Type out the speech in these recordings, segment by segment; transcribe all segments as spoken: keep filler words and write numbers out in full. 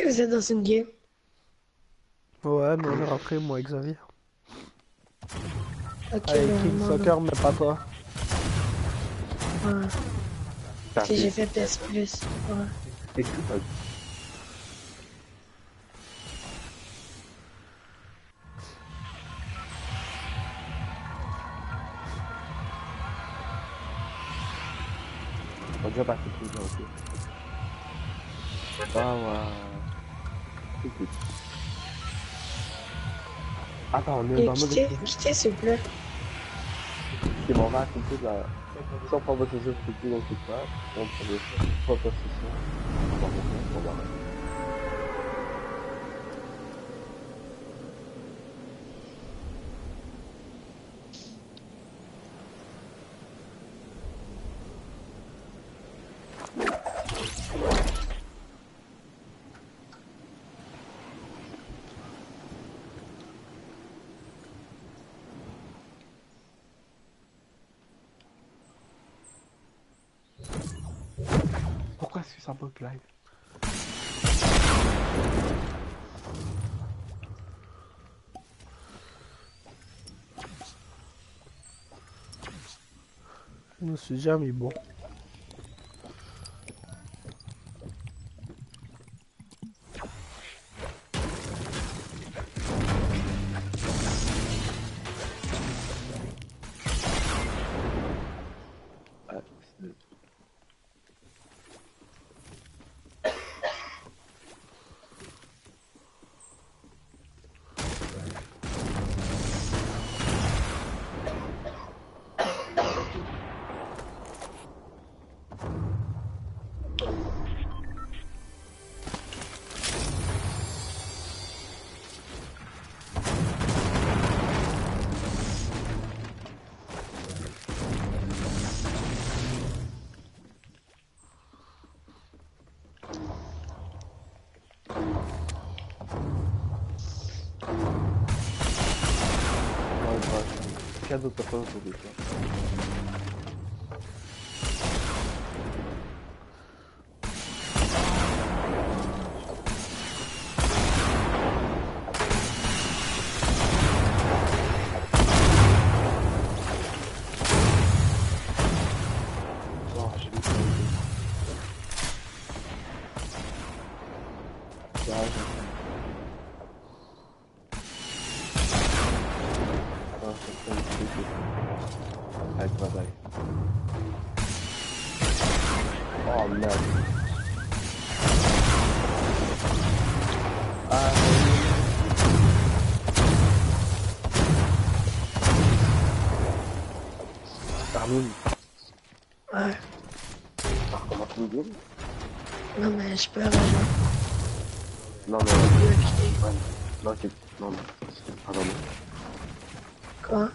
que vous êtes dans une game? Ouais, mais on est rentré, moi et Xavier. Ok, Avec ben, King moi, Soccer, mais pas toi. non. Ouais. T'as Ok, j'ai fait. fait P S Plus. Ouais. Et tout, t'as- On a déjà passé tout ça, ok. Ah ouais. Écoute. Attends, on est Et dans le mode quittez, exclusif. quittez s'il vous plaît. C'est mon va tout là. Si on prend possession, c'est tout, donc c'est pas. On prend des pas possession. On va remonter, on va remonter. Pourquoi est-ce que ça bug live? Je me suis jamais bon. Ah, c'est- Ouais, bref. Quatre autres personnes autour de toi. Oh, j'ai vu ça. Ah, j'ai Ah, c'est ça, c'est ça. Allez, bye bye. Oh merde. Ah, Armin, Ouais. t'as recommencé une game? Non, mais je peux rejoindre. Non, mais. Ouais. Ouais, non, ok. Non, non. Pardon. Quoi?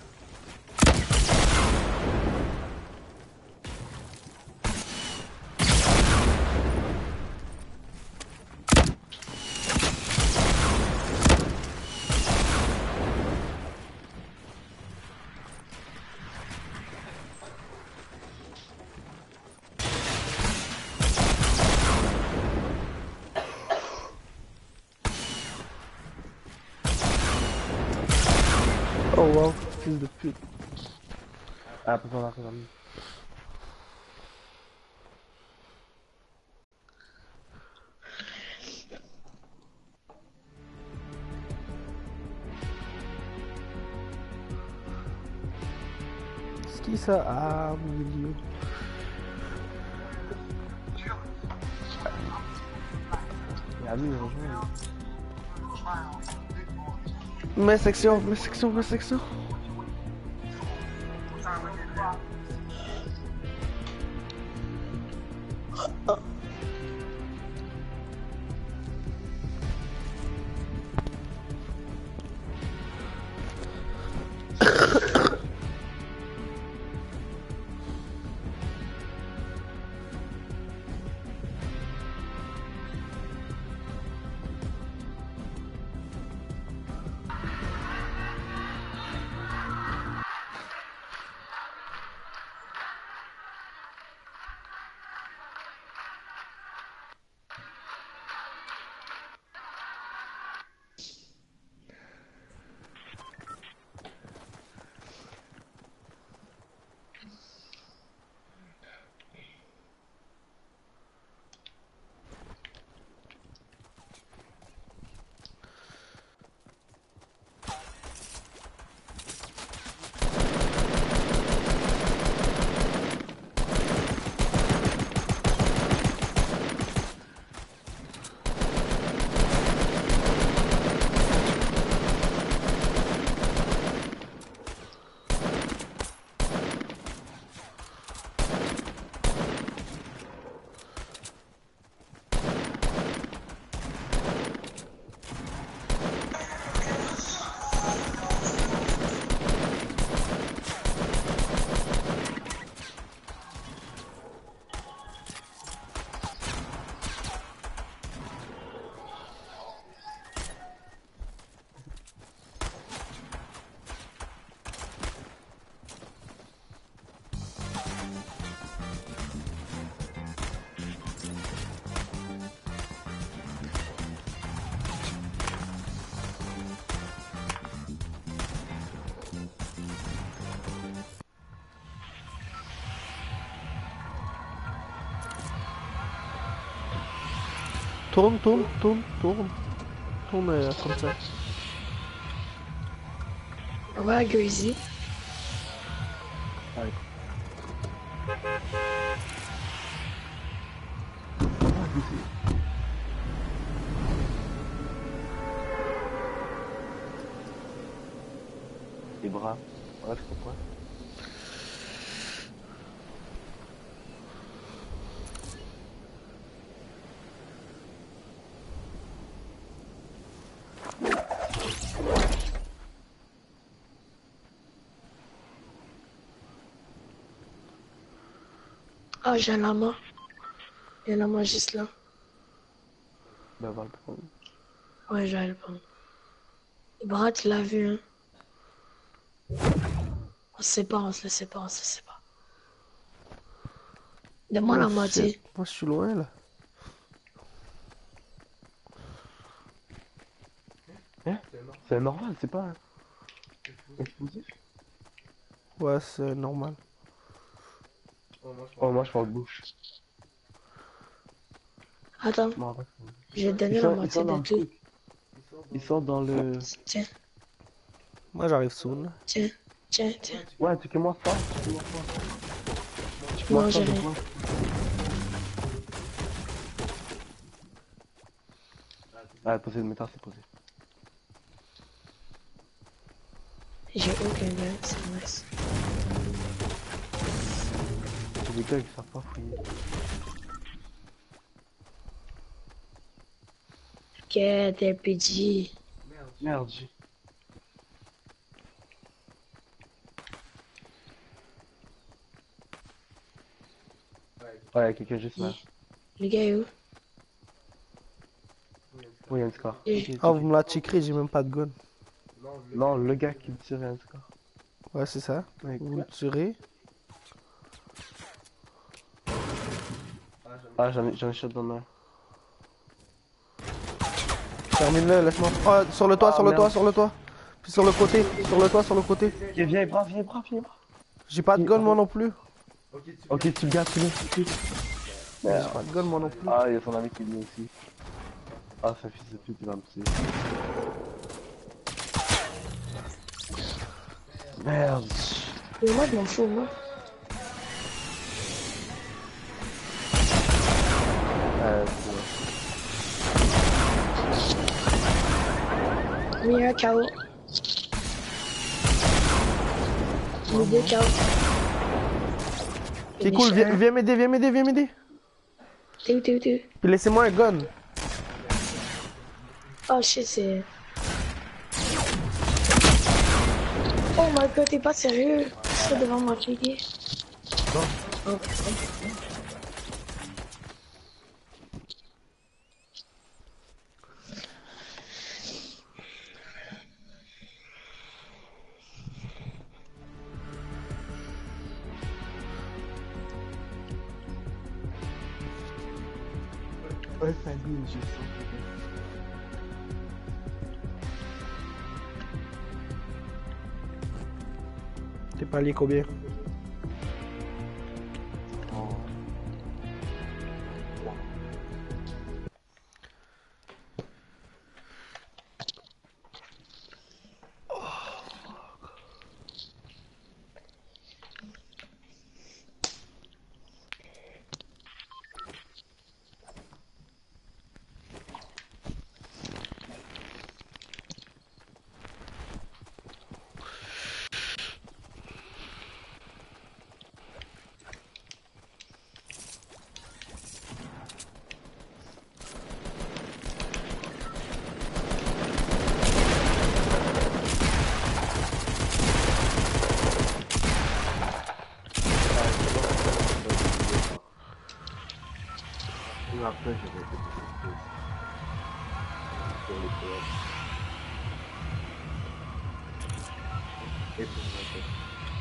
Oh wow, fils de pute. Ah, pas par là, Armin. C'est qui ça? Ah, mon milieu. Et Armin, il rejoint. Mes sections, mes sections, mes sections. Tourne, tourne, tourne, tourne. Tourne euh, comme ça. Ouais, Greasy. Ouais. Les bras. Ouais, je comprends. Ah, j'ai un lama. Il y a un lama juste là. Ben, va le prendre. Ouais, je vais le prendre. Brat, tu l'as vu, hein? On se sépare, on se le sépare, on se sépare. Donne-moi Oh, la shit. moitié. Moi, je suis loin, là. Hein? C'est normal, c'est pas explosif. Ouais, c'est normal. Oh, moi je parle de bouche. Attends, Je m'en rappelle. je vais te Ils donner la sont, ils moitié sont dans de le tout. truc. Ils sont dans le. Tiens, Moi, j'arrive soon, là. tiens, tiens, tiens. Ouais, tu commences pas. Tu commences pas. Tu Non, commences j'ai pas de rien. quoi? Ah, posé de métal, c'est posé. J'ai aucun gun, c'est nice. C'est des gars qui savent pas fouiller. Get R P G. Merde, j'ai. Ouais, quelqu'un juste là. Le gars est où? Oui, il y a un score. Et- Ah, vous me la checkerez, j'ai même pas de gun. Non, le gars qui me tire, il y a un score. Ouais, c'est ça. Ouais, Vous me tuerez. ah, j'en ai, j'en ai shot dans le main. Termine-le, laisse-moi. Oh, sur le toit, Ah, sur le merde. toit, sur le toit. Puis sur le côté, sur le toit, sur le côté. Viens, viens, bras, viens, bras, viens, bras. J'ai pas de gun, moi non plus. Ok, tu le gardes, tu le J'ai Merde. pas de gun, moi non plus. Ah, il y a son ami qui est venu aussi. Ah, c'est un fils de pute, il va me tuer. Merde. Mais moi, je m'en fous, moi. Euh, c'est Mais un K O. Les deux K O. C'est cool, viens, viens m'aider, viens m'aider, viens m'aider. T'es où, t'es où, t'es où? Puis laissez-moi un gun. Oh shit, c'est... Oh my god, t'es pas sérieux? C'est devant moi, Kiki. Oh. Ouais, c'est un goût, j'ai ça. T'es pas allé combien? Après, je vais faire pour les poètes. Et pour les poètes.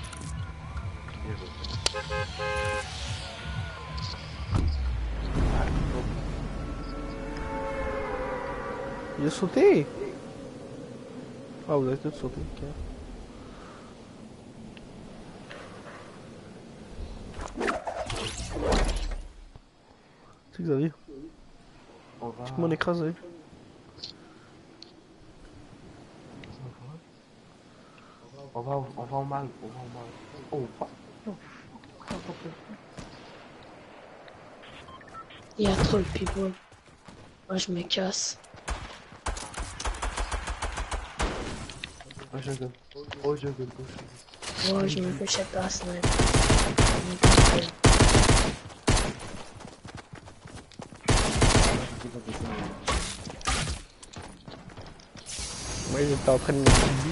Il a sauté. Ah, vous avez tous sauté. Ok. C'est Xavier. On va. Tout le monde écrasé. On va, on va au mal, on va au mal. Oh, fuck. Il y a trop de people. Moi, je me casse. Oh, je gueule. Oh, je gueule. Moi, je me fais shot par snipe. Moi j'étais en train de me dire.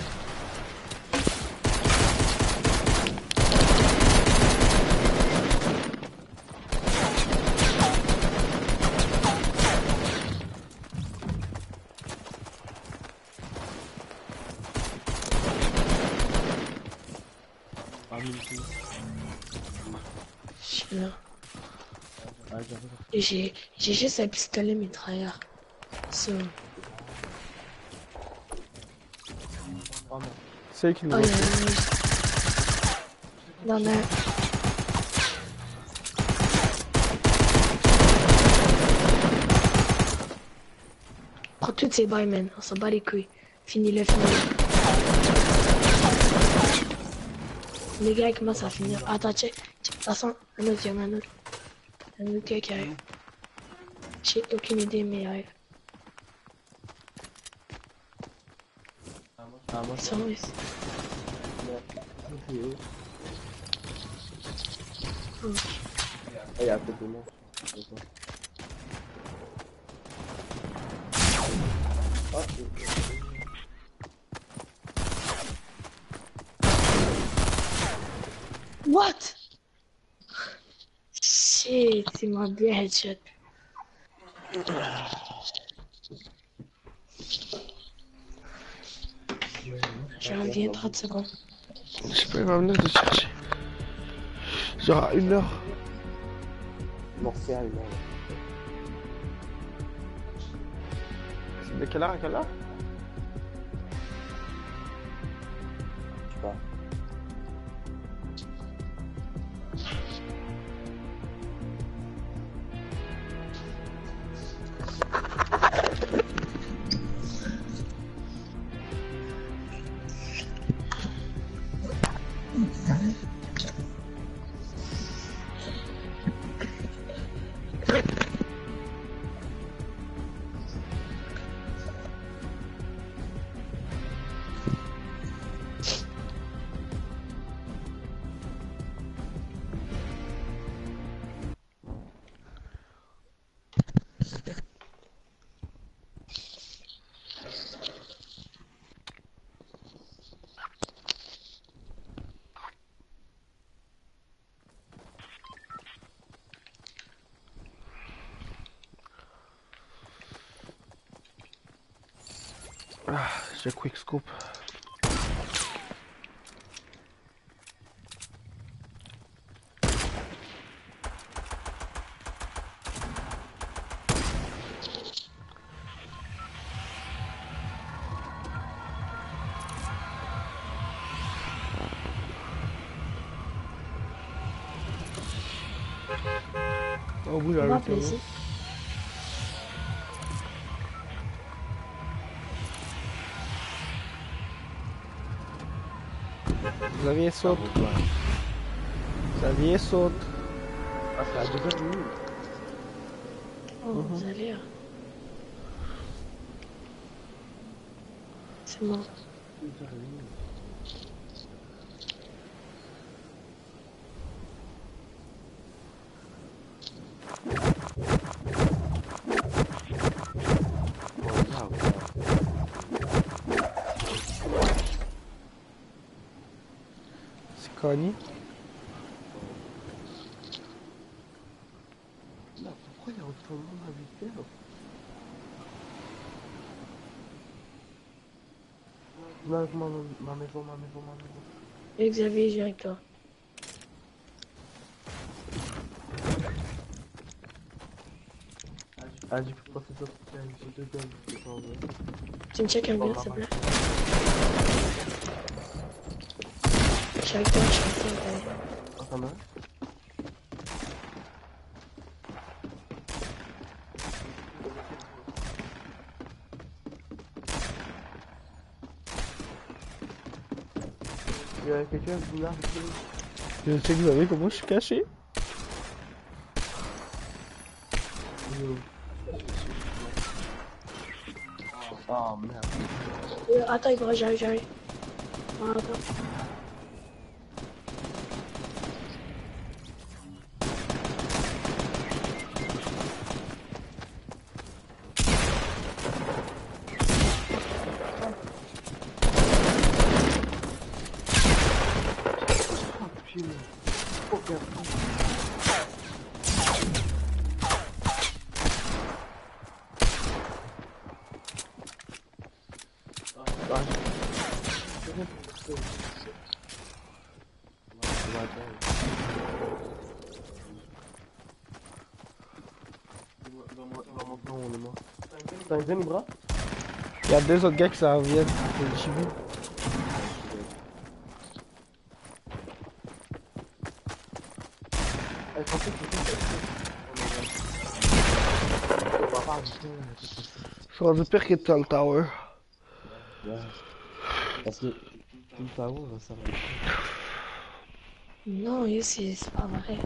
Je suis là. Et j'ai j'ai juste un pistolet mitrailleur. So. C'est qui nous Oh, il y voit. a un mec. Non, non. Prends toutes ces bails, man. On s'en bat les couilles. Finis-le, finis-le. Les gars, ils commencent à finir. Attends, check. check. De toute façon, un autre, il y en a un autre. Un autre gars qui arrive. J'ai aucune idée, mais il arrive. Ah, moi, Ils sont où, ici? Oh. Il y a un peu de moi. What? Shit, il m'a bien headshot. Je reviens trente secondes. Je sais pas, il va venir te chercher. Genre à une heure. Non, c'est à une heure. C'est de quelle heure à quelle heure? Je sais pas. Ah, j'ai quick scoop. Oh oui, On va avec appeler ici. Xavier saute. Xavier saute. Ah, c'est à deux heures trente. Oh, vous allez là. C'est mort. deux heures trente. C'est Connie. Non, pourquoi il y a autant de monde à huit heures? Non, ma, ma maison, ma maison, ma maison. Et Xavier, j'ai avec toi. Ah, j'ai pu passer sur j'ai deux guns, c'est pas vrai. Tu me check un bien, s'il te plaît. Je suis avec toi, je suis avec toi. Ah, t'en as un? Il y a quelqu'un qui l'a. Je sais que vous savez comment je suis caché. Oh merde. Euh, attends, il va, j'arrive, j'arrive. Ah, attends. T'as un gun, Ibra? Il y a deux autres gars qui s'en viennent. J'ai vu. Je suis rendu pire que dans le tower. Ouais. Parce que tout le tower va servir. Non, ici, c'est pas vrai.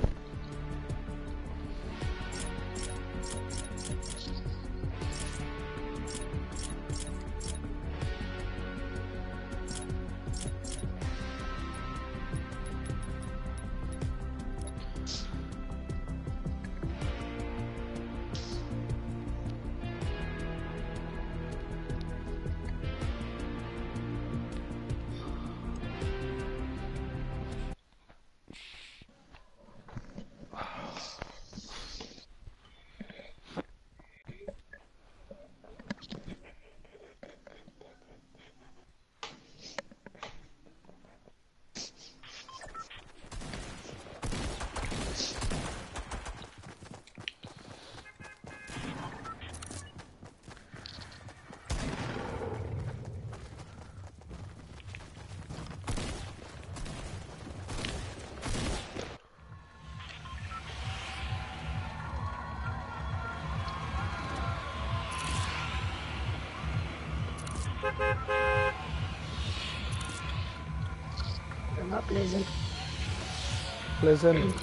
Not pleasant. Pleasant.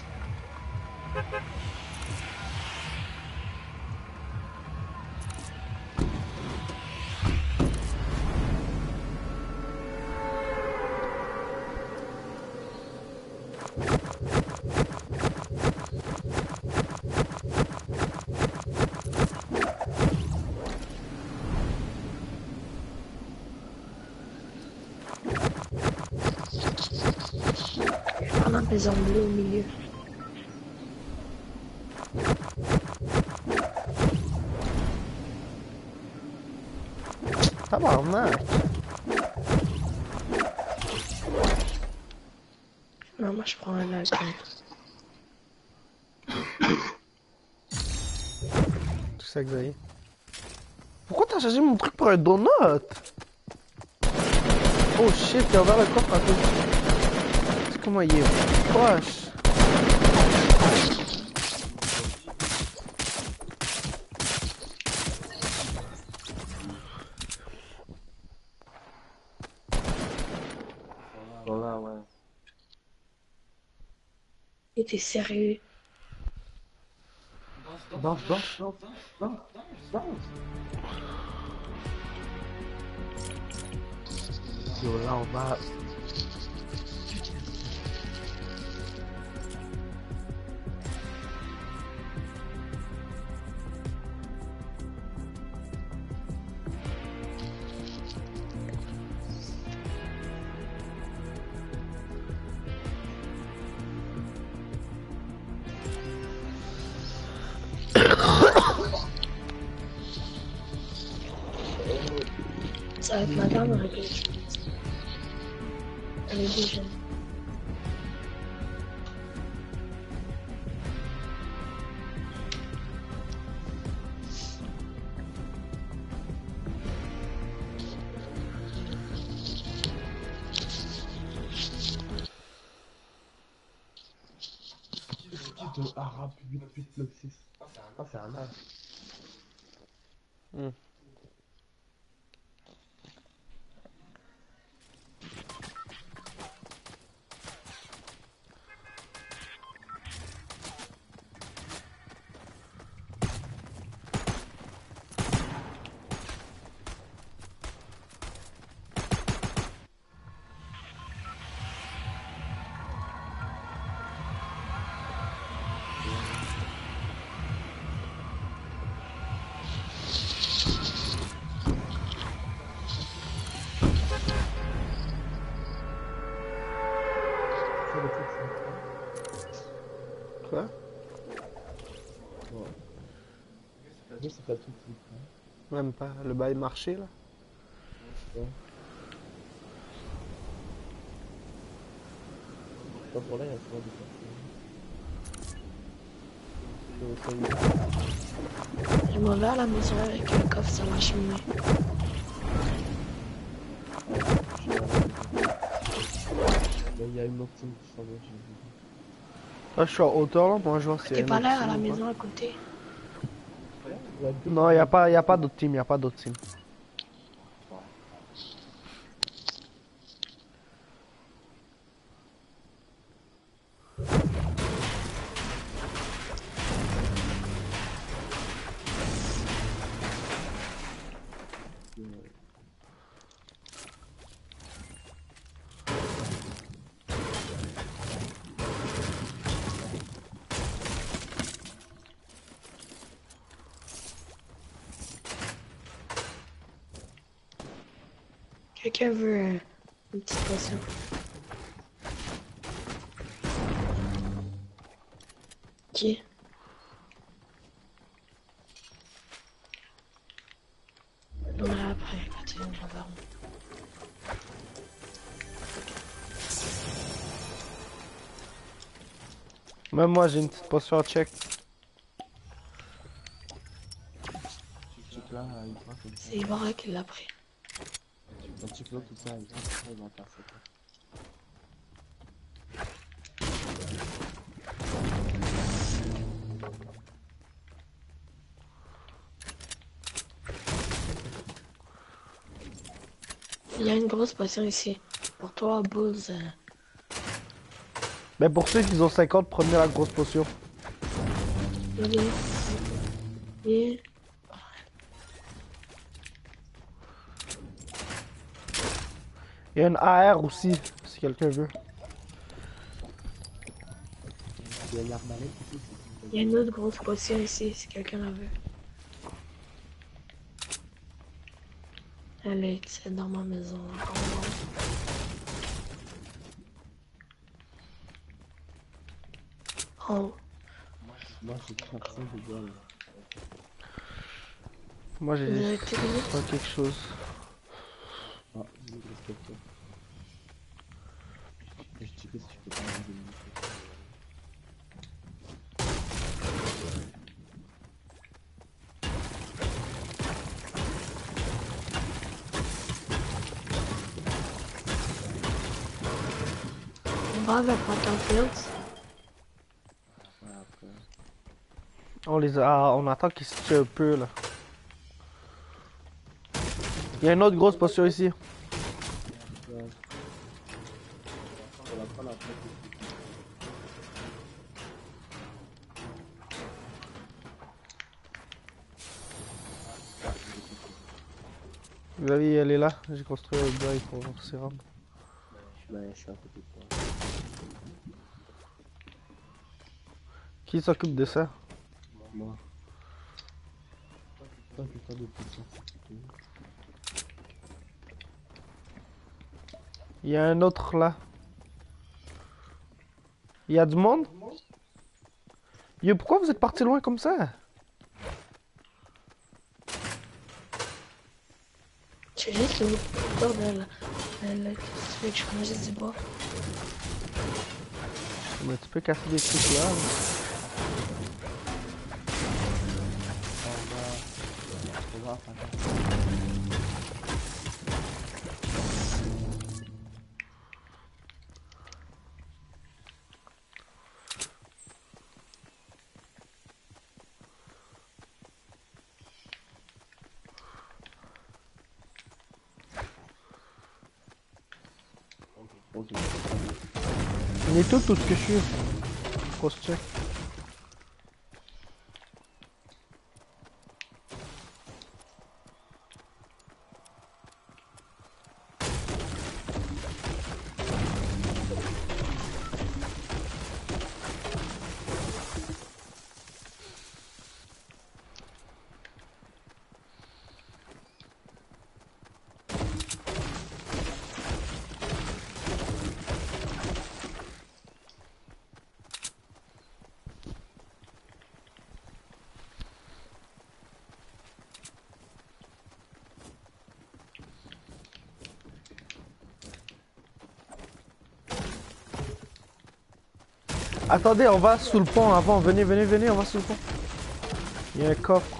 On a un maison bleue au milieu. Tabarnak. Non, moi je prends un lac. Tout ça, Xavier. Pourquoi t'as changé mon truc pour un donut? Oh shit, il a ouvert le coffre à tout. C'est comment il est proche. Voilà, ouais. Et t'es sérieux? Danse, danse, danse, danse, danse. Yo, là, on va... Ça va être madame avec les choses. Elle est déjà. de arabe huit huit neuf six. Ah, c'est un âge. Hmm. Quoi? Ouais. Je sais pas tout de suite. Hein. Même pas. Le bail marché, là. Ouais. Pas pour là, il y a souvent des personnes. Je m'en vais à la maison avec le coffre sur la cheminée. Il y a une autre team qui s'en va, j'ai vu. Là, je suis en hauteur, là. Moi, je vois si T'es pas là à la maison à côté? Ouais, deux- Non, y a pas, y a pas d'autres teams, y a pas d'autres teams. Quelqu'un veut euh, une petite potion? Qui? On a après, quand tu viens de voir. Même moi, j'ai une petite potion à check. Check là, il prend comme ça. C'est Ibarra qui l'a pris. Quand check là, tout ça, il prend tout ça, il va passer. Quoi. Il y a une grosse potion ici. Pour toi, Bulls. Euh... Mais pour ceux qui ont cinquante, prenez la grosse potion. Allez. Et... Il y a une A R aussi, si quelqu'un veut. Il y a une arbalète ici. Il y a une autre grosse potion ici, si quelqu'un la veut. Elle est c'est dans ma maison. En haut. Moi, j'ai quatre cents de bois. Moi, Vous j'ai avez terminé? pas quelque chose. Ah, je vais respecter. Je checker si je peux pas avoir des minutes. On va avec Battlefields. Ouais, après. On les a, on attend qu'ils se tuent un peu, là. Il y a une autre grosse potion ici. Ouais. On va prendre après. Vous allez, elle est là. J'ai construit un bail pour s'y rendre. Ben, je suis à côté de toi. Qui s'occupe de ça? Moi. Pas que t'as de potions. Il y a un autre là. Il y a du monde? Yo, pourquoi vous êtes parti loin comme ça? J'ai juste le corps de la... Le switch, moi je sais pas. Mais tu peux casser des trucs là. là. On va. On va faire. Ok. On est tout, tout ce que je suis. Cross check. Attendez, on va sous le pont avant. Venez, venez, venez, on va sous le pont. Il y a un coffre.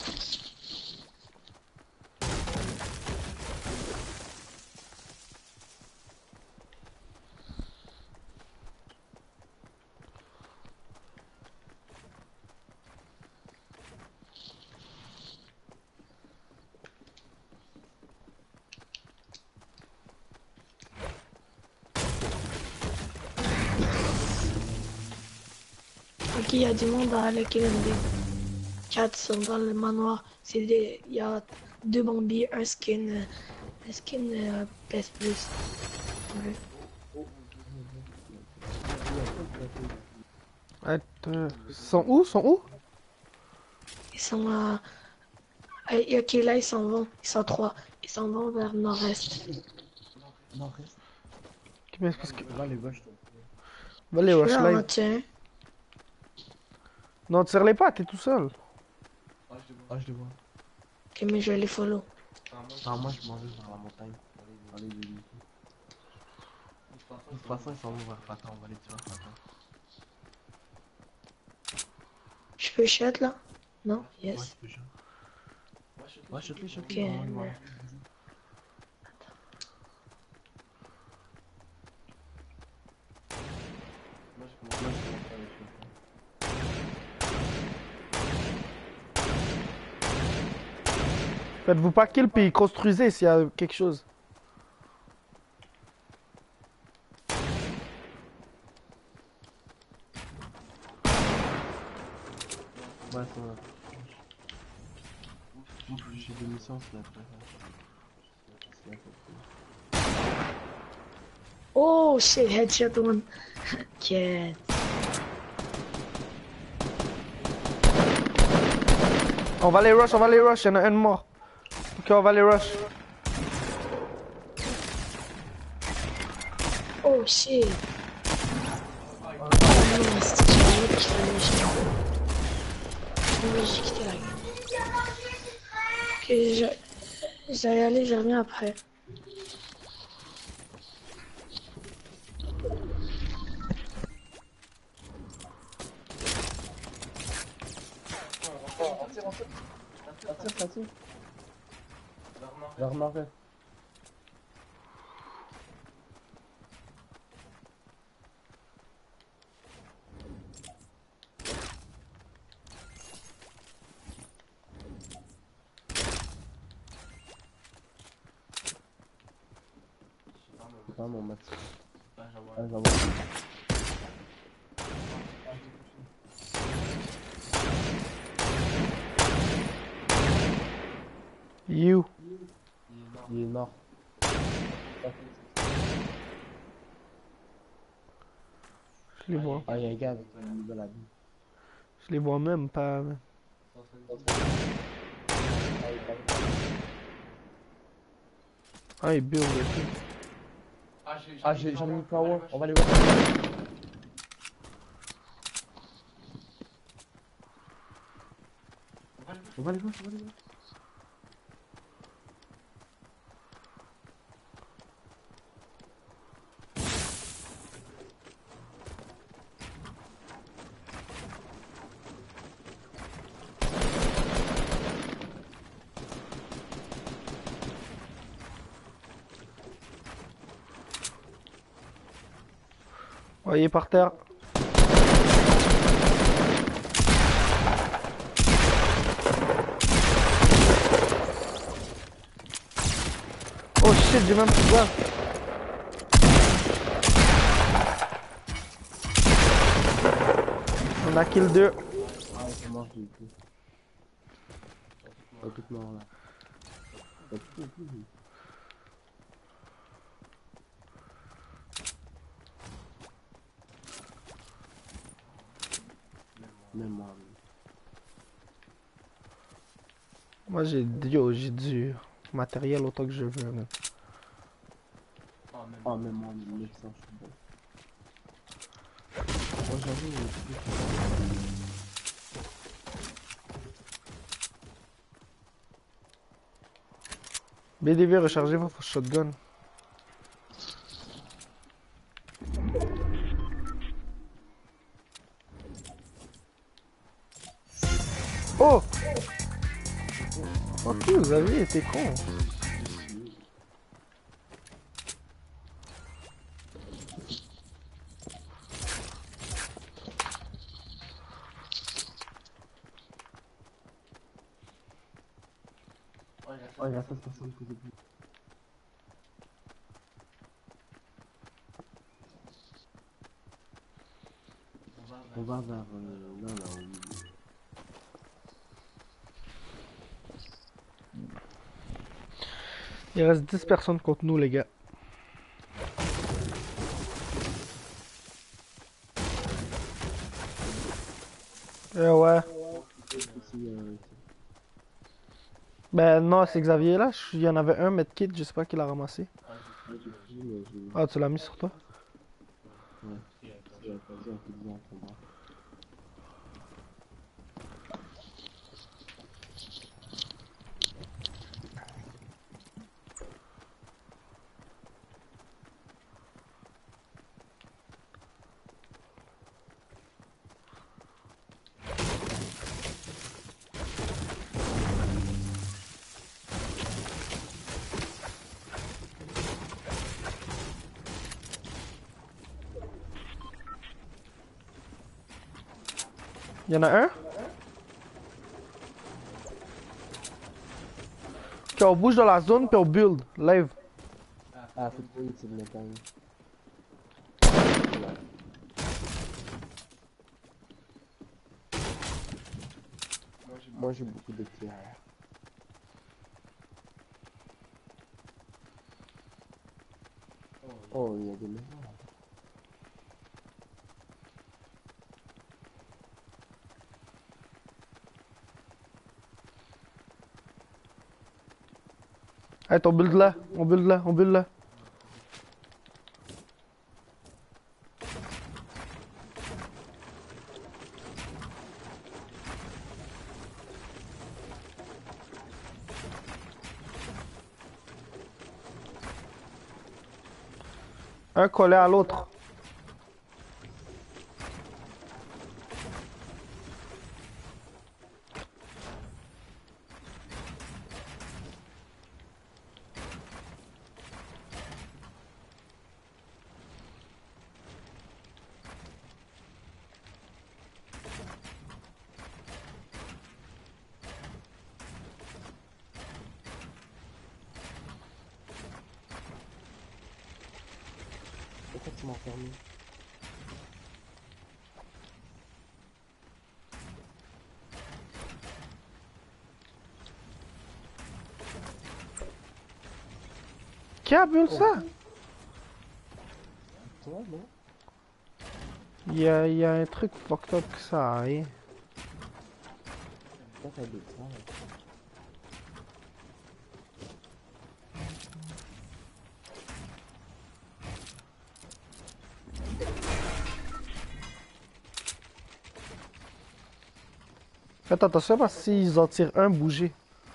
Ok, il y a du monde à la K M D. Quatre sont dans le manoir. C'est des... Il y a deux bombiers, un skin... euh, un skin euh, P S Plus. Ouais. Attends, ils sont où? Ils sont où? Ils sont à... à- Ok, là, ils s'en vont. Ils sont trois. Ils s'en vont vers le nord-est. Non, reste. Ok, mais parce que... Va les vaches. Va les Je rush peux en live. tiens. Non, tire-les pas, t'es tout seul. Ah, je le vois. Ok, mais je vais les follow. Ah, moi, je m'en vais vers la montagne. Allez, les gars. De toute façon, ils s'en vont vers Fata. On va les tuer à Fata. Je peux shot là? Non? Ouais, Yes. tu peux jouer. Ouais, shot-les, Ok, shot-les. Ah, ouais, mais... ouais. Moi, je commence à les Faites-vous pas kill puis construisez s'il y a quelque chose. Ouais, ça va. Ouf, j'ai des missions, c'est après. C'est après. Oh shit, headshot one. Ok. On va les rush, on va les rush, il y en a un de mort. Ok, on va les rush. Oh shit. Oh non, c'est j'ai un autre qui fait méchant. Oui, j'ai quitté la game. Ok, je... je vais y aller, je reviens après. Ça tire, ça tire. Vers nord-est. C'est pas mon max. Ah, j'en vois. You. Il est nord. Je les vois. Ah, il y a un gars avec une nouvelle habit. Je les vois même pas. Ah, ils build et tout. Ah, j'ai- j'en ai mis power. On va les voir. On va les voir, on va les voir. Oh, il est par terre. Oh shit, j'ai même plus de balles. On a kill deux. Ah, c'est mort, j'ai été. Pas tout mort là. Pas tout, tout. Même moi. Moi j'ai yo, j'ai du matériel autant que je veux. Là. Ah, même moi, mille neuf cents, je suis bon. Moi, j'avoue, le truc. B D V, rechargez votre shotgun. Oh! Ok, vous avez été con. Oh, il y a seize personnes que j'ai vues. On va vers euh, là, là, au milieu. Il reste dix personnes contre nous, les gars. Eh ouais. Ici, euh, ici. Ben non, c'est Xavier là. Je- Il y en avait un medkit, je sais pas qui l'a ramassé. Ouais, j'ai pris, mais j'ai... Ah, tu l'as mis sur toi? Ouais, j'ai accusé un peu de en combat. Il y en a un? Ok, on bouge dans la zone puis on build. Live. Ah, c'est trop utile, le time. Ouais. Moi, j'ai beaucoup de tirs. Oh, il y a des maisons là. Hey, on build là. On build là. On build là. Un collé à l'autre. Pourquoi tu m'as enfermé? Qui a build ça? Toi, non? Il y a, il y a un truc fucked up que ça arrive. Toi, t'as des ça. Faites attention parce que s'ils en tirent un, bougez.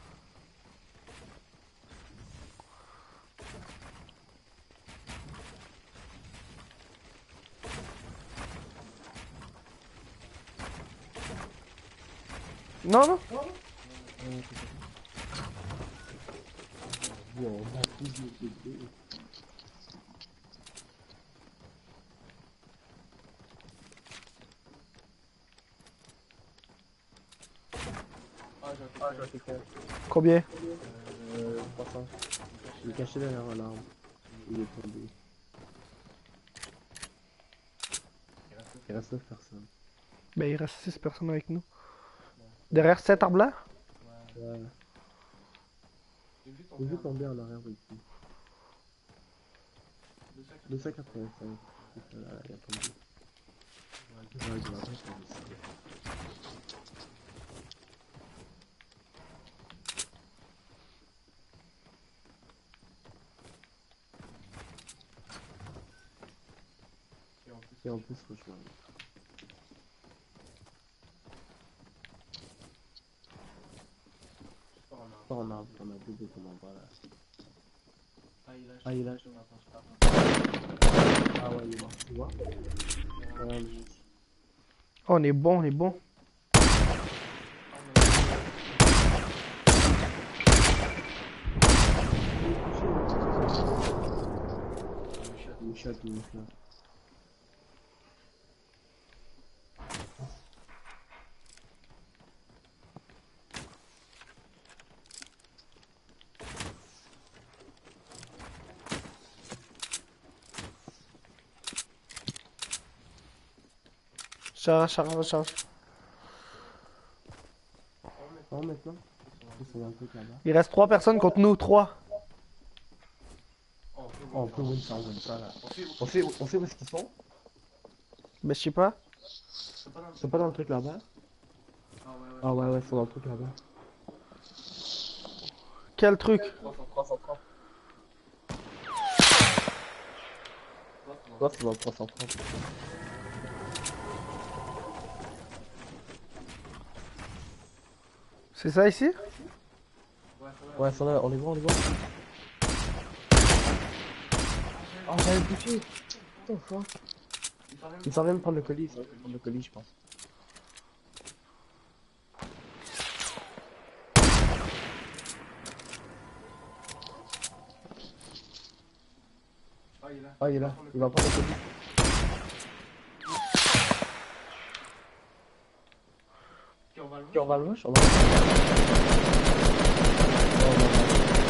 Non, non. Yo, on a plus de bébés. Ah, j'en fais quatre. Combien? Euh, trois cents. Il est caché derrière l'arbre. Il est tombé. Il reste neuf personnes. Ben, il reste six personnes avec nous. Derrière cet arbre-là? Ouais. J'ai vu tomber en arrière ici. deux cent quatre-vingt-cinq. C'est ça, là, il a tombé. Ouais, je m'attends qu'il ici. Et en plus, rejoindre. Pas en arbre, on a deux de commandants là. Ah, il est là, je m'attends pas. Ah ouais, il est mort, tu vois. Euh, Oh, on est bon, on est bon. Une shot, une shot. Charge, charge, charge. Oh, maintenant? C'est un truc là-bas. Il reste trois personnes contre nous, trois. Oh, on peut win ça, on win ça là. On sait, on sait où est-ce qu'ils sont? Mais je sais pas. Ils sont pas dans le truc là-bas? Ah ouais, ouais, ils sont dans le truc là-bas. Quel truc? trois cent trente. Toi, c'est dans le trois cent trente. C'est ça ici? Ouais, ils sont là, on les voit, on les voit. Oh, j'avais bouffé. What the fuck? Ils sont même prendre le colis, ils sont prendre le colis, je pense. Ah, il est là, il va prendre le colis. Ok, on va le rush, on va le rush. Oh, non, non.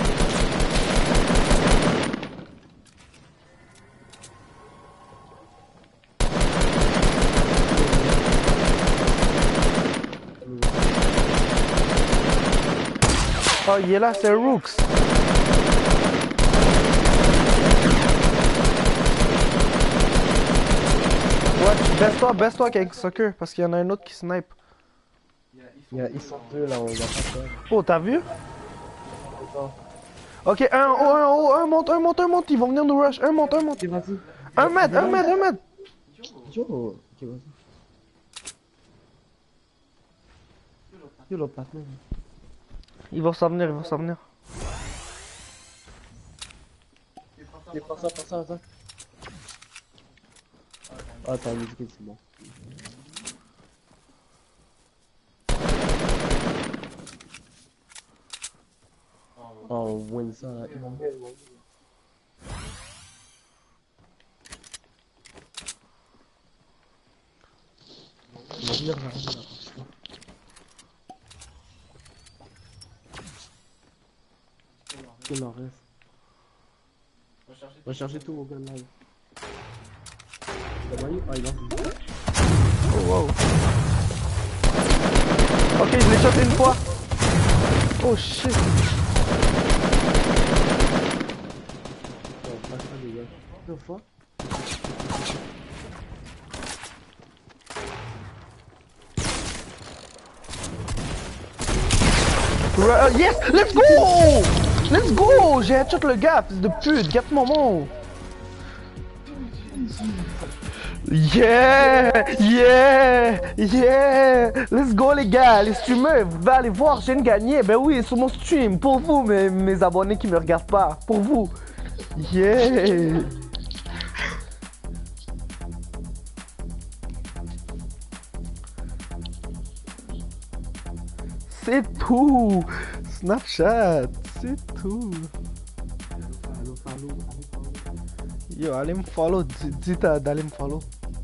Oh, il est là, c'est Rooks. Ouais, baisse-toi, baisse-toi avec Soccer, parce qu'il y en a un autre qui snipe. Il y a- Ils sont deux là, on va pas faire. Oh, t'as vu? Attends. Ok, un en haut, un en haut, un monte, un monte, un monte, ils vont venir nous rush. Un monte, un monte. Ok, vas-y. Un mètre, un mètre, un mètre. Yo, ok, vas-y. Yo, l'autre partenaire. Ils vont s'en venir, ils vont s'en venir. Ok, prends ça, prends ça, attends. Ah, attends, le médicament, c'est bon. Oh, on win ça là. Ils vont bien, ils vont bien. Ils vont venir vers nous là, franchement. Il en reste. On va chercher tout au gun live. T'as voyé? Ah, il en reste. Oh, wow. Ok, je l'ai shot une fois. Oh shit. Oh, pas ça, les gars. Deux fois. Uh, yes, let's go! Let's go! J'ai headshot le gars, fils de pute, gâte mon mot! Yeah! Yeah! Yeah! Let's go les gars, les streamers, vous allez voir, je viens de gagner. Ben oui, sur mon stream, pour vous, mes, mes abonnés qui me regardent pas, pour vous. Yeah! C'est tout! Snapchat, c'est tout! Allô, follow, allô, follow. Yo, allez me follow, dis, dis d'aller me follow.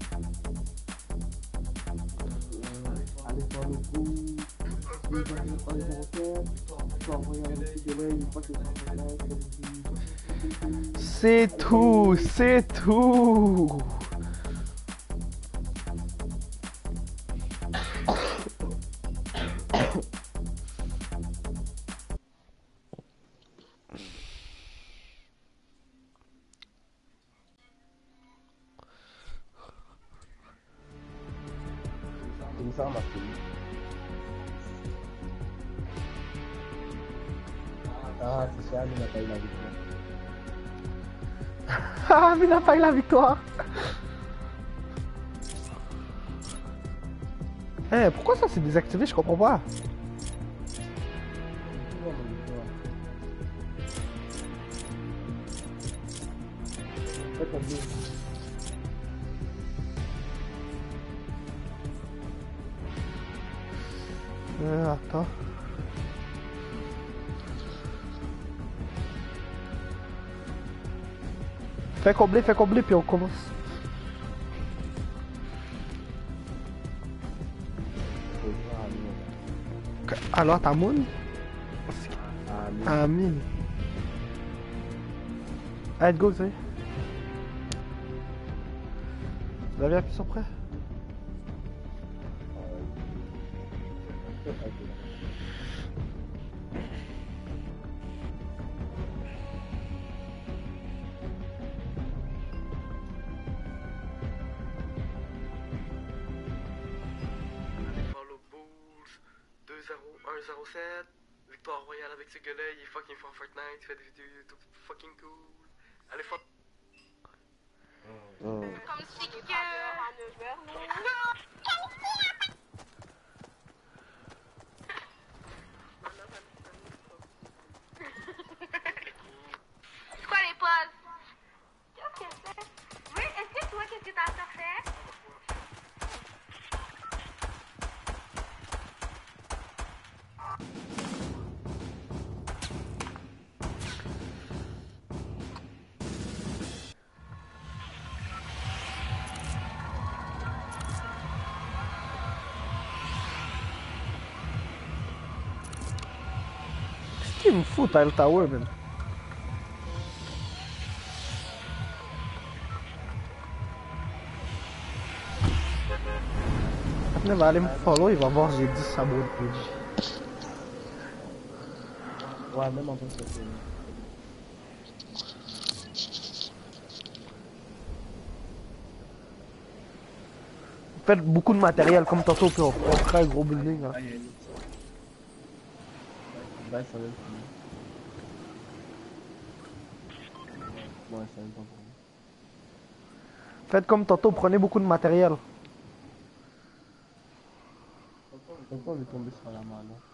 Allez, follow, vous. Vous allez dans les commentaires. Tu peux envoyer un petit délai une fois que tu as un like. C'est tout, c'est tout! Comme ça, on m'a fait. Ah, c'est ça, mais on n'a pas eu la victoire. Ah, mais il n'a pas eu la victoire! Eh, hey, pourquoi ça s'est désactivé? Je comprends pas. Euh, attends. Fais combler, fais combler, puis on commence. Alors, t'as moon? Amin. Allez, go, ça y est. Vous avez appuyé sur prêt? Follow Bulls, deux zéro un zéro sept, victoire royale avec ce gars-là, il est fucking fort Fortnite, il fait des vidéos YouTube fucking cool. Allez, fuck. Comme si que... C'est quoi les pauses? Qu'est-ce que c'est? Oui, est-ce que toi, qu'est-ce que t'as fait? Qu'est-ce qu'il me fout, Tile Tower, man? Il va aller me follow, il va voir j'ai dix abonnés. Ouais, même en tant que c'est. Faites beaucoup de matériel comme tantôt, puis on, on crée un gros building là. Ah, il y a une. Ouais, ça va être fini. Ouais, ça va être pas pour moi. Faites comme tantôt, prenez beaucoup de matériel. Pourquoi on est tombé sur la main là?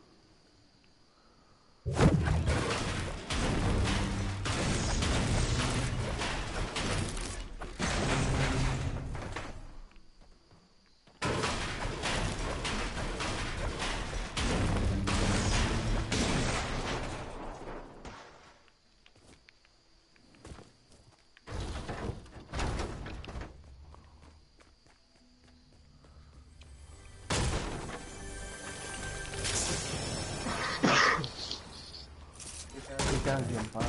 Quelqu'un vient pas.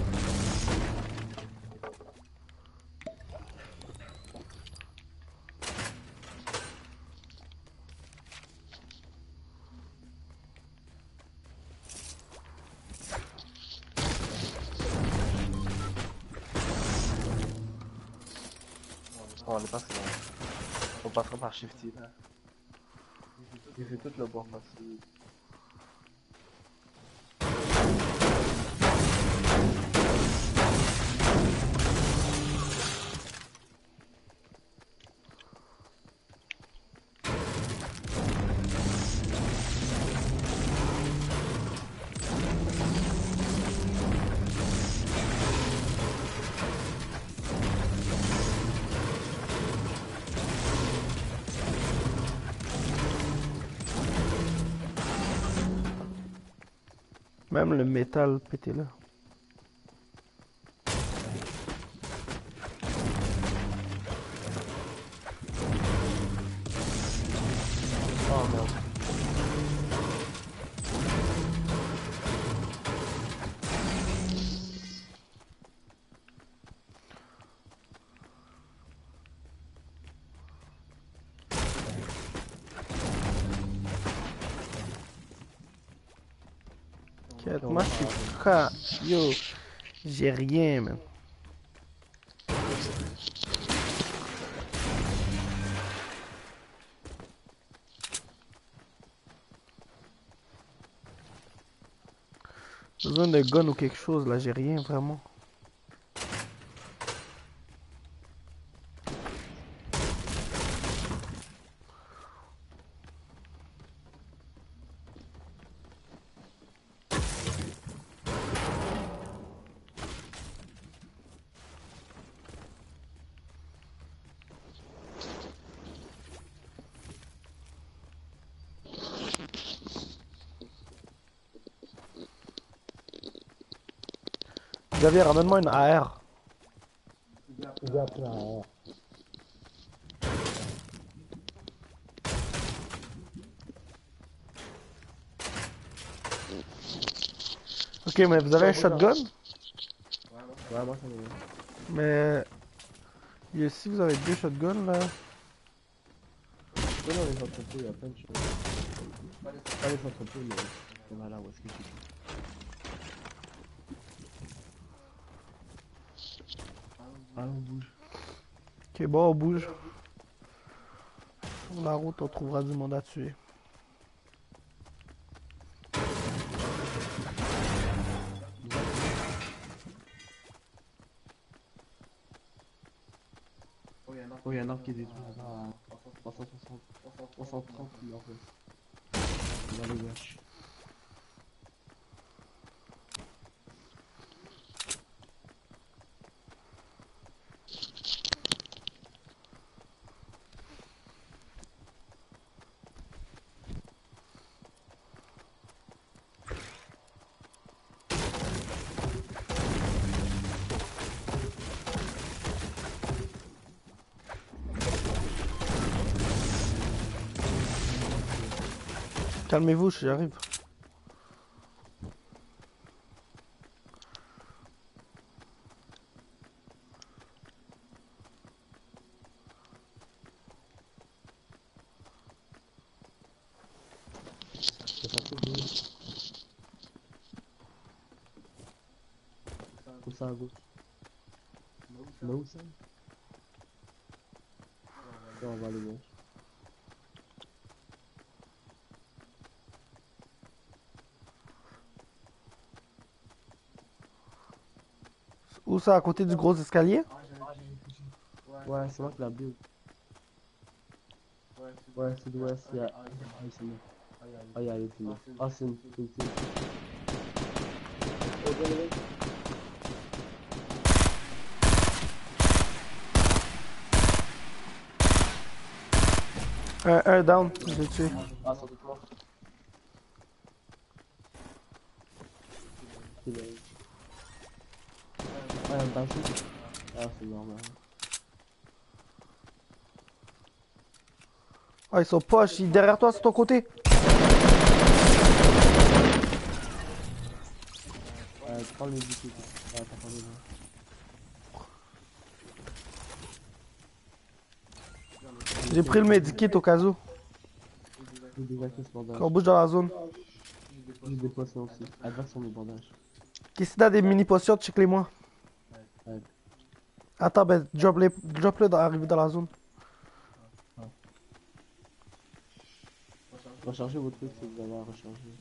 Bon, on est passé là. On passera par Shifty là. J'ai fait toute le bord passé. Même le métal pété là. Oh merde. Quête, moi je suis prêt. Yo, j'ai rien, man. J'ai besoin de gun ou quelque chose là, j'ai rien vraiment. Xavier, ramène-moi une A R. Gap là. euh, Ok, mais vous avez un shotgun? Ouais, moi j'en ai un. Mais... Et si vous avez deux shotguns, là... Non, non, les entrepôts, il y a plein de choses. Pas les entrepôts, mais voilà, où est-ce que tu Ah, on bouge. Ok, bon, on bouge. Sur la route, on trouvera du monde à tuer. Oh, il y a un arbre qui est détruit là-bas à trois cent soixante, trois cent trente, il en reste. Dans les gâches. Calmez-vous, j'arrive. C'est pas trop bien. Où ça à gauche? Là où ça? Là, on va aller gauche. Où ça, à côté du gros escalier? Ouais, c'est moi qui l'a build. Ouais, sud-ouest, il y a... Ah, c'est moi. Ah, il y a les filles. Ah, c'est une c'est une team. Un, un down, je l'ai tué. Ah, c'est toi. C'est le... Ouais, un bâti. Ah, c'est normal. Ah, ils sont poches, ils derrière toi, sur ton côté. Euh, prends le médicament. Ah, t'as pas besoin. J'ai pris le medikit au cas où. J'ai déjà fait ce bandage. Quand on bouge dans la zone. J'ai des potions aussi. Adverse sur mes bandages. Qu'est-ce que t'as des mini potions, check-les moi. Ouais. Attends, ben drop-les, drop-le dans arriver dans la zone. Rechargez vos trucs si vous avez à recharger.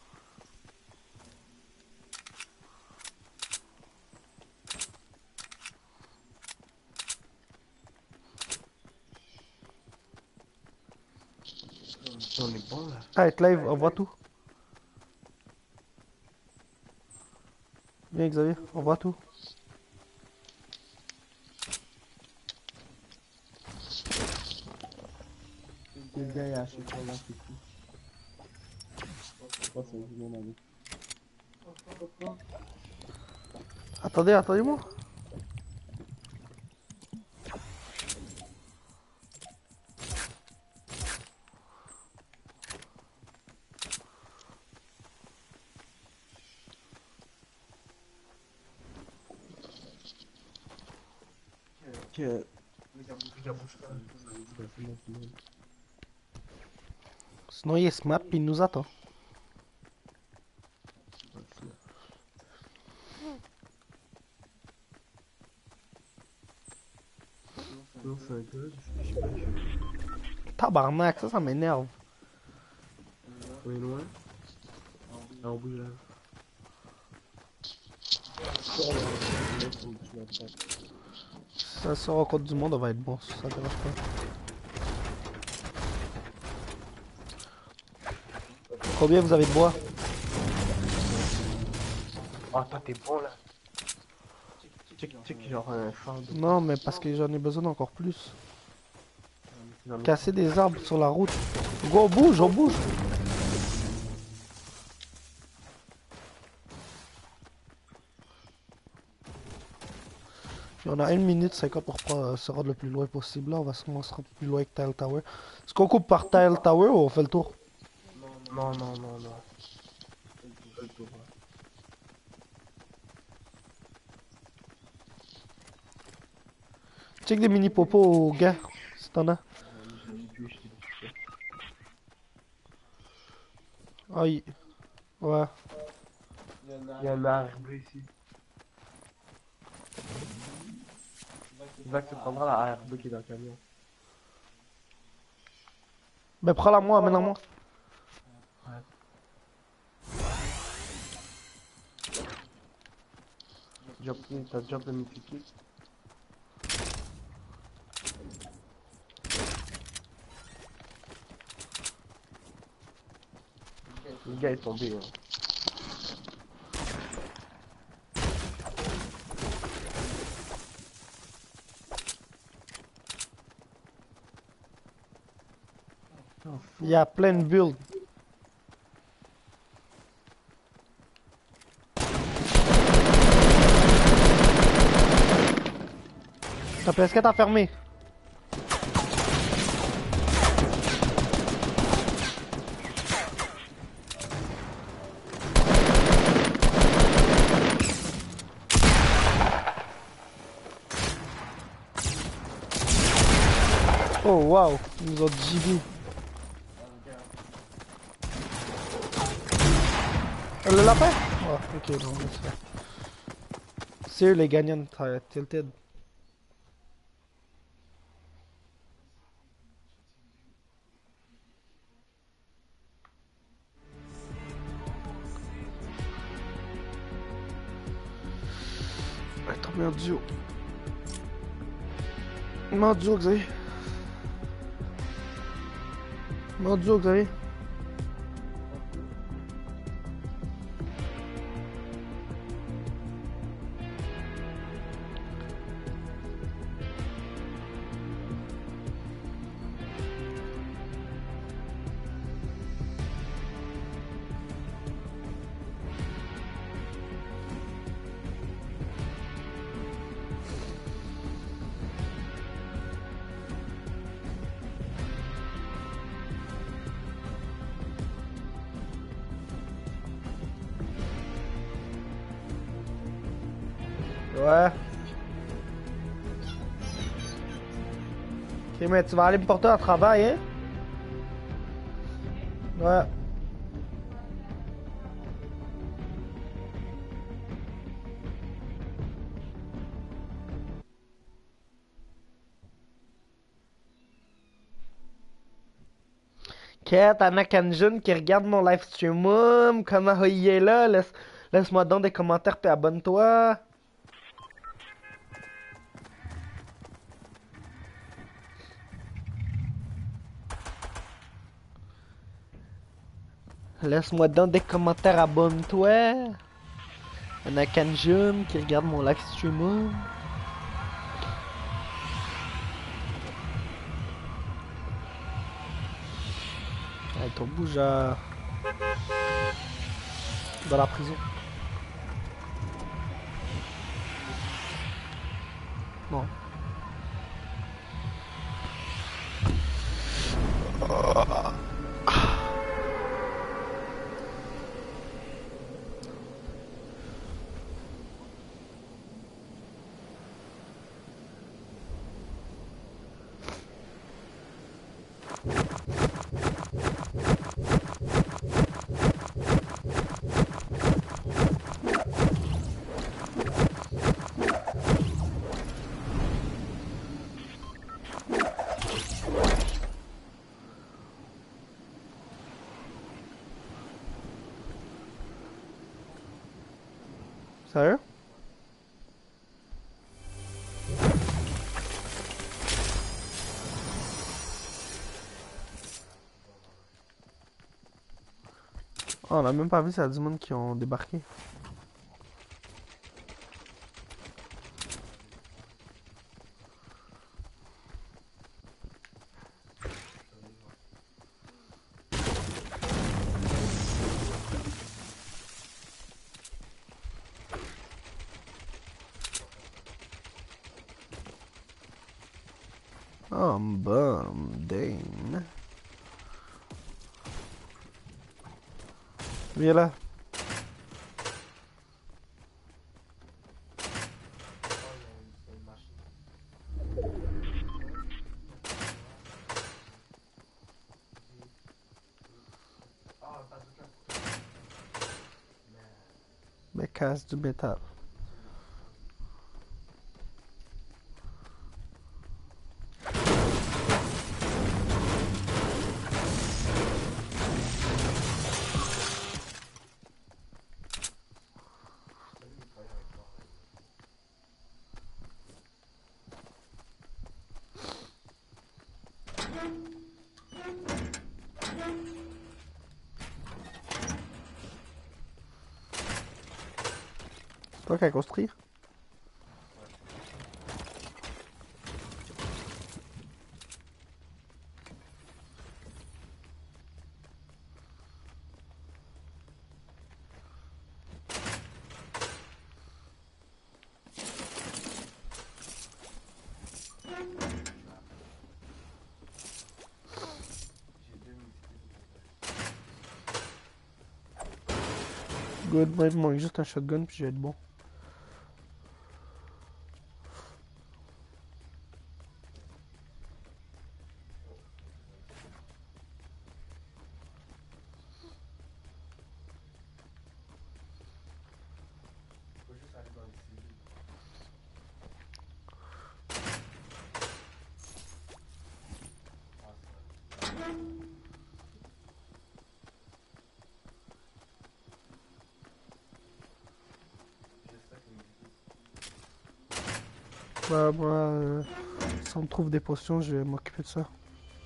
On est bon là. Ah, être live, on voit tout. Viens Xavier, on voit tout. Le gars est à chaque fois là, c'est tout. Je pense que c'est bien avec. Attendez, attendez-moi. Que... Sinon il est smart puis il nous attend. Non, c'est un gars, Tabarnak, ça, ça m'énerve. on est loin. Ah, on bouge là. Ça se rencontre du monde, on va être bon, ça dérange pas. Combien vous avez de bois? Ah, toi t'es bon là. Check, check, genre un phare de... Non, mais parce que j'en ai besoin encore plus. Casser des arbres sur la route. Go, on bouge, on bouge. Puis on a une minute cinquante pour pas se rendre le plus loin possible. Là, on va sûrement se rendre plus loin que Tile Tower. Est-ce qu'on coupe par Tile Tower ou on fait le tour? Non, non, non, non. Je le tour, hein. Check des mini popos, gars, si t'en as. Je l'ai tué, je t'ai dit. Aïe. Ouais. Il y a un arbre ici. Zach, tu prendras la A R B qui est dans le camion. Ben prends-la moi, amène-la moi. Jump, t'as jump le multiplié. Le gars est tombé. Hein. Il y a plein de builds. Ta P S quatre a fermé. Oh wow, ils nous ont G B. Le lapin? Oh, ok, non, laisse faire. C'est eux les gagnants de Tilted. Attends, mais en duo. Mais en duo, Xavier. Mais en duo, Xavier. Ouais. Ok, mais tu vas aller me porter à travail, hein? Ouais. Kat, Anna Kanjun qui regarde mon live stream. Hum, comment il est là? Laisse, laisse-moi donc des commentaires puis abonne-toi. Laisse-moi donc des commentaires, abonne-toi. Anna Kanjun qui regarde mon live stream. Hum. Hey, ton bouge à... dans la prison. Non. Sérieux? Oh, on a même pas vu, ça a du monde qui ont débarqué. Oh, bum, Dane. Viens là. Mais casse du métal. Toi qu'à construire? Good, moi il me manque juste un shotgun puis je vais être bon. Bah, moi, euh, si on me trouve des potions, je vais m'occuper de ça.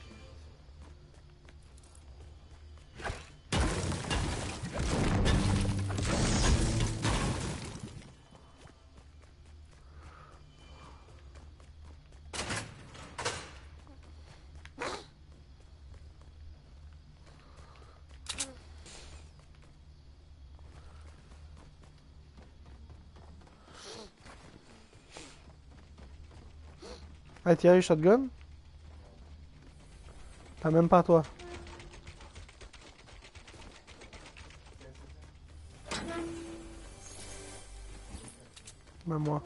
Ah, t'as eu shotgun? T'as même pas toi. Même moi.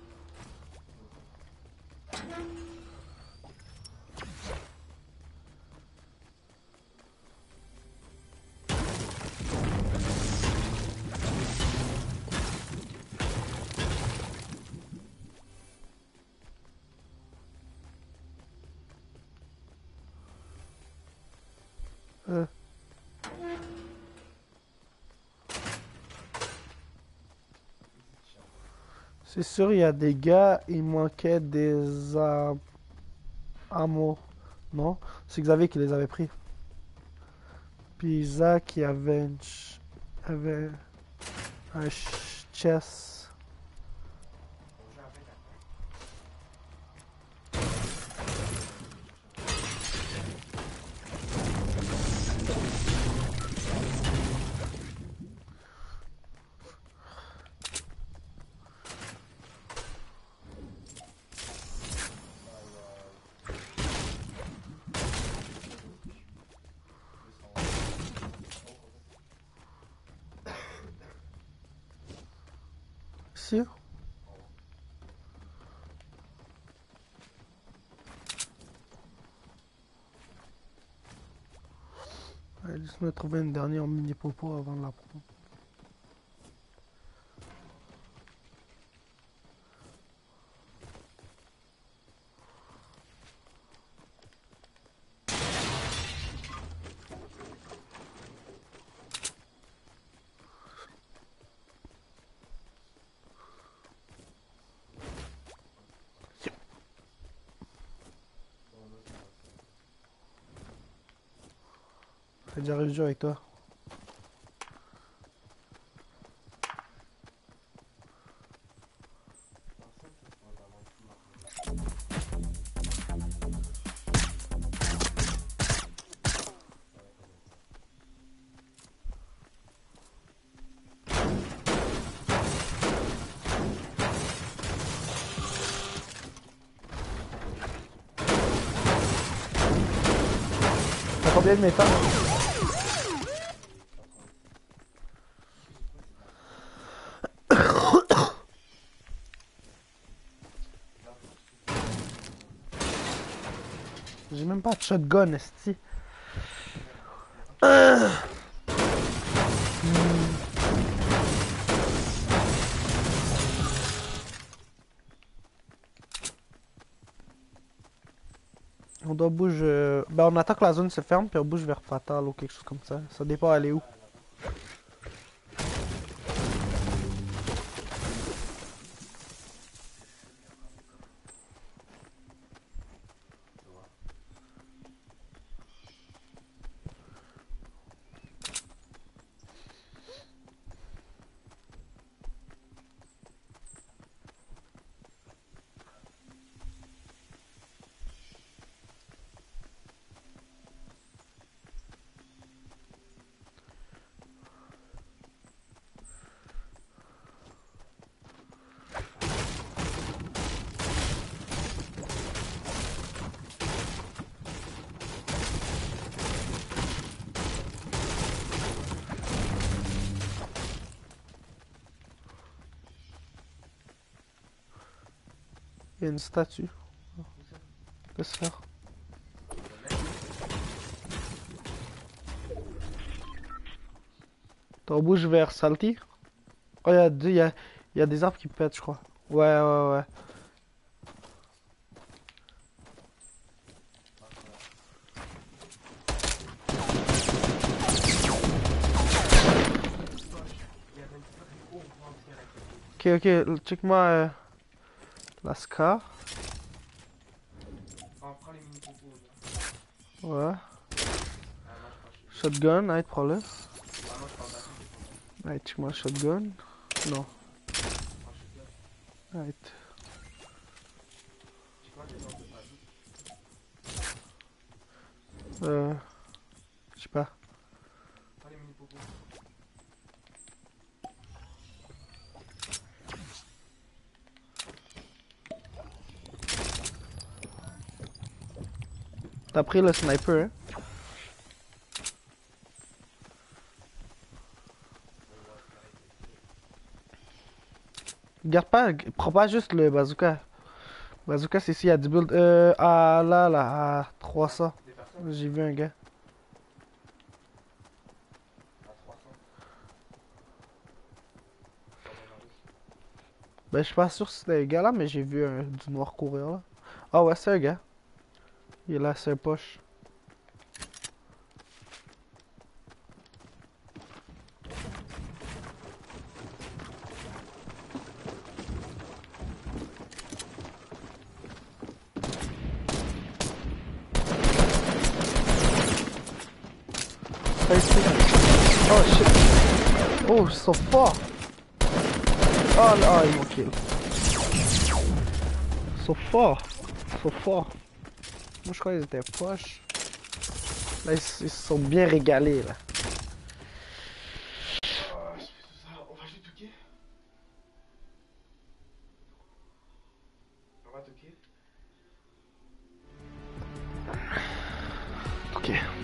Euh. C'est sûr, il y a des gars, il manquait des am- ammo. Non? C'est Xavier qui les avait pris. Puis Isaac, il avait, une ch- avait un ch- chest. Sûr? Ouais, laisse-moi trouver une dernière mini popo avant de la prendre. J'ai déjà réussi avec toi. T'as combien de métal? J'ai même pas de shotgun, esti. Euh. On doit bouger. euh, Ben on attend que la zone se ferme puis on bouge vers Fatal ou quelque chose comme ça. Ça dépend aller où. Il y a une statue. Laisse faire. On bouge vers Salty. Oh, il y a deux, il y a, il y a des arbres qui pètent, je crois. Ouais, ouais, ouais. Ok, ok, check-moi euh, la Scar. Ouais. Shotgun, arrête, prends-le. Arrête, check-moi le shotgun. Non. Arrête. Euh. Je sais pas. T'as pris le sniper, hein? Garde pas, prends pas juste le bazooka. Bazooka, c'est ici, il y a du build. Euh, ah là, là, à trois cents. J'ai vu un gars. Ben, je suis pas sûr si c'était un gars là, mais j'ai vu un, du noir courir là. Ah ouais, c'est un gars. Il est là, c'est un poche. Oh shit. Oh, ils sont forts. Oh là, ils m'ont kill. Ils sont forts. Ils sont forts. Moi je crois qu'ils étaient poches. Là, ils, ils se sont bien régalés là. On va jouer Touquet. On va Touquet. Ok.